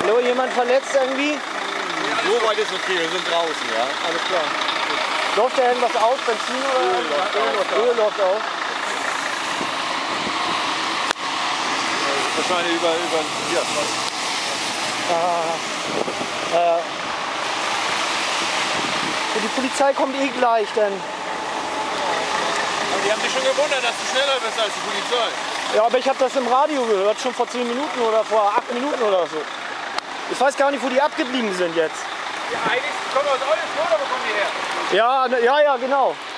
Hallo, jemand verletzt irgendwie? So weit ist okay, wir sind draußen, ja. Alles klar. Läuft da irgendwas auf? Benzin oder? Öl läuft auf. Wahrscheinlich über hier. Die Polizei kommt eh gleich, denn. Aber die haben sich schon gewundert, dass du schneller bist als die Polizei. Ja, aber ich habe das im Radio gehört, schon vor 10 Minuten oder vor 8 Minuten oder so. Ich weiß gar nicht, wo die abgeblieben sind jetzt. Ja, eigentlich kommen wir aus Oldenburg, oder wo kommen die her? Ja, ja, genau.